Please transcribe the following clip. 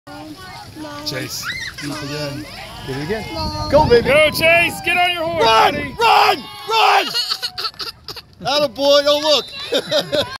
Chase. Deep again. Get it again. Go, baby. Go, Chase. Get on your horse, Run! buddy. Run! Run! Attaboy, don't look.